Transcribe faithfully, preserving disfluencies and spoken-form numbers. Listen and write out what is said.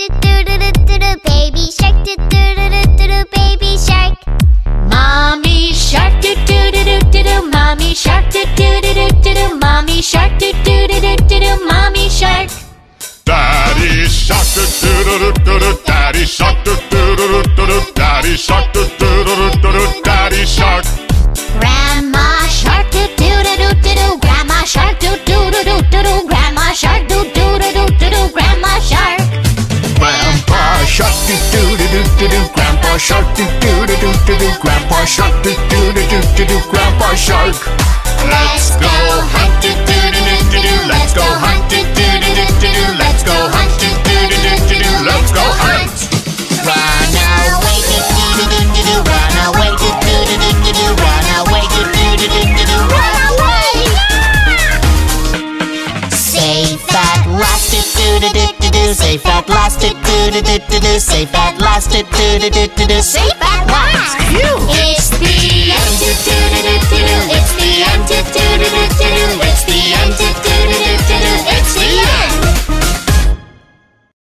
do do do do do do. Baby shark do do do do do do. Baby shark. Mommy shark do do do do do do. Mommy shark do do do do do do. Mommy shark do do do do do do. Mommy shark. Daddy shark do do do do do. Daddy shark do do do do do. Daddy shark do do do do do. Daddy shark. Grandma shark do do do do do do. Grandma shark do do do do do do. Grandma shark do do do do do do. Grandma shark. Grandpa shark do do do do do do. Grandpa shark do do do do do do. Grandpa shark do do do do do do. Grandpa shark. Let's go hunt do do do do do do. Let's go hunt do do do do do do. Let's go hunt do do do do do do. Let's go hunt. Run away do do do do do do. Run away do do do do do do. Run away do do do do do do. Run away. Safe at last do do do do do do. Safe at last do do do do do do. Safe at last do do do do do do. Safe at last.